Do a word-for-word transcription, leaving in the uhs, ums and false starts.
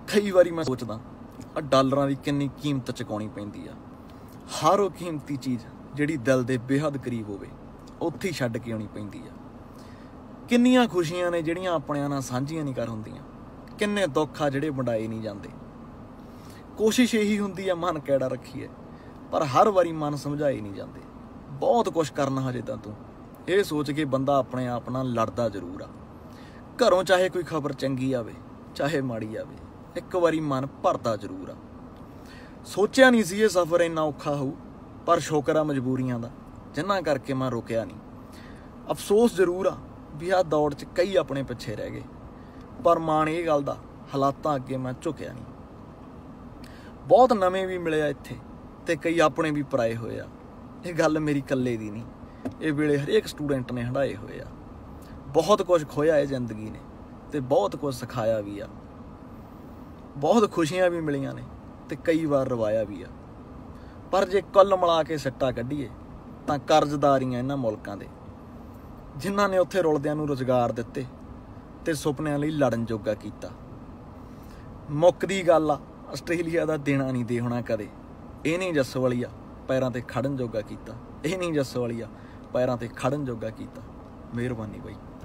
कई बारी मैं सोचदा आ डॉलरां दी किन्नी कीमत चुकाउणी पैंदी आ। हर वो कीमती चीज़ जिहड़ी दिल दे बेहद करीब होवे उत्थे ही छड्ड के आउणी पैंदी आ। किन्नियां खुशियां ने जिहड़ियां अपणियां नाल सांझियां नहीं कर हुंदियां, किन्ने दुख आ जिहड़े वंडाए नहीं जांदे। कोशिश यही हुंदी आ मन कैड़ा रखीए, पर हर वारी मन समझाए नहीं जांदे। बहुत कुछ करना हजे तां तूं ये सोच के बंदा अपने आप नाल लड़दा जरूर आ। घरों चाहे कोई खबर चंगी आवे चाहे माड़ी आवे, एक वारी मन भरदा जरूर आ। सोचिया नहीं सी ये सफ़र इन्ना औखा होऊ, पर शुकर आ मजबूरियां दा जिन्हां करके मैं रुकिया नहीं। अफसोस जरूर आ भी आ दौड़ च कई अपने पिछे रह गए, पर माण ये गल दा हालातां अगे मैं झुकिया नहीं। बहुत नवें भी मिले इत्थे ते कई अपने भी पराए होए आ। ये गल मेरी कल्ले दी नहीं, ये वेले हरेक स्टूडेंट ने हंडाए होए आ। बहुत कुछ खोया है जिंदगी ने ते बहुत कुछ सिखाया भी आ। बहुत खुशियां भी मिलियां ने ते कई बार रवाया भी आ। पर जे कुल मिला के सिट्टा कढीए तां कर्जदारियां इन्हां मुल्कां दे जिन्हां ने उत्थे रुलदियां नूं रोजगार दित्ते ते सुपनिਆਂ ਲਈ लड़न जोगा कीता। मुक्कदी गल आ आस्ट्रेलिया दा देना नहीं दे होना कदे। ਇਹ नहीं जस वालिया पैरां ते खड़न जोगा कीता, ਇਹ नहीं जस वालिया पैरां ते खड़न जोगा कीता। मेहरबानी बाई।